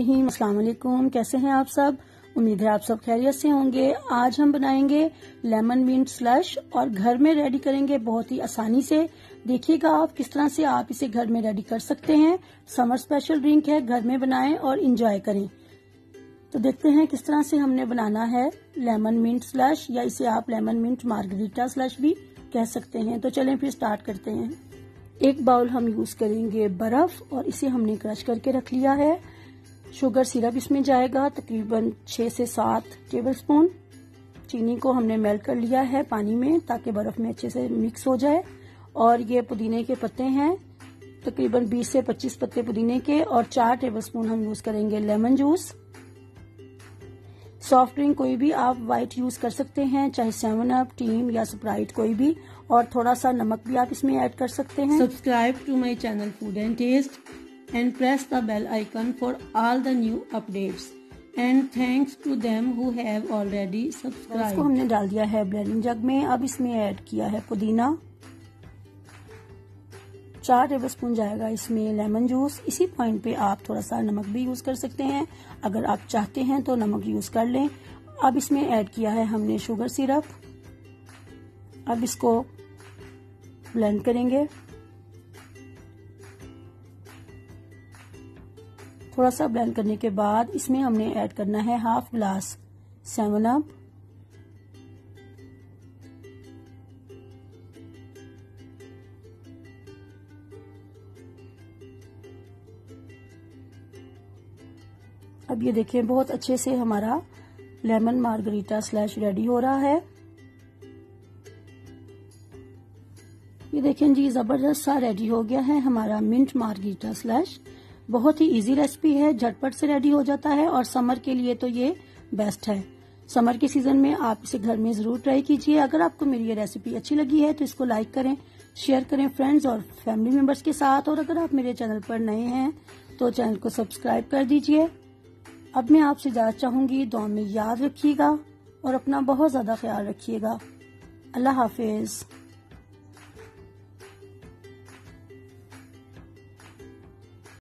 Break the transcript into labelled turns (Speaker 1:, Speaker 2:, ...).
Speaker 1: बिस्मिल्लाहिर्रहमानिर्रहीम। अस्सलाम वालेकुम। कैसे हैं आप सब? उम्मीद है आप सब खैरियत से होंगे। आज हम बनाएंगे लेमन मिंट स्लश और घर में रेडी करेंगे बहुत ही आसानी से। देखिएगा आप किस तरह से आप इसे घर में रेडी कर सकते हैं। समर स्पेशल ड्रिंक है, घर में बनाएं और इंजॉय करें। तो देखते हैं किस तरह से हमने बनाना है लेमन मिंट स्लश, या इसे आप लेमन मिंट मार्गरीटा स्लश भी कह सकते हैं। तो चलें फिर स्टार्ट करते हैं। एक बाउल हम यूज करेंगे बर्फ और इसे हमने क्रश करके रख लिया है। शुगर सिरप इसमें जाएगा तकरीबन 6 से 7 टेबलस्पून। चीनी को हमने मेल्ट कर लिया है पानी में ताकि बर्फ में अच्छे से मिक्स हो जाए। और ये पुदीने के पत्ते हैं, तकरीबन 20 से 25 पत्ते पुदीने के, और 4 टेबलस्पून हम यूज करेंगे लेमन जूस। सॉफ्ट ड्रिंक कोई भी आप व्हाइट यूज कर सकते हैं, चाहे 7 अप, टीम या स्प्राइट कोई भी। और थोड़ा सा नमक भी आप इसमें ऐड कर सकते हैं।
Speaker 2: Subscribe to my channel food and taste and press the bell icon for all the new updates and thanks to them who have already subscribe.
Speaker 1: इसको हमने डाल दिया है ब्लेंडिंग जग में। अब इसमें ऐड किया है पुदीना। 4 टेबलस्पून जाएगा इसमें लेमन जूस। इसी पॉइंट पे आप थोड़ा सा नमक भी यूज कर सकते हैं, अगर आप चाहते हैं तो नमक यूज कर लें। अब इसमें ऐड किया है हमने शुगर सिरप। अब इसको ब्लेंड करेंगे। थोड़ा सा ब्लेंड करने के बाद इसमें हमने ऐड करना है हाफ ग्लास 7 अप। अब ये देखिए बहुत अच्छे से हमारा लेमन मार्गरीटा स्लैश रेडी हो रहा है। ये देखें जी, जबरदस्त सा रेडी हो गया है हमारा मिंट मार्गरीटा स्लैश। बहुत ही इजी रेसिपी है, झटपट से रेडी हो जाता है और समर के लिए तो ये बेस्ट है। समर के सीजन में आप इसे घर में जरूर ट्राई कीजिए। अगर आपको मेरी ये रेसिपी अच्छी लगी है तो इसको लाइक करें, शेयर करें फ्रेंड्स और फैमिली मेंबर्स के साथ। और अगर आप मेरे चैनल पर नए हैं तो चैनल को सब्सक्राइब कर दीजिए। अब मैं आपसे इजाजत चाहूंगी, दुआ में याद रखिएगा और अपना बहुत ज्यादा ख्याल रखिएगा। अल्लाह हाफिज।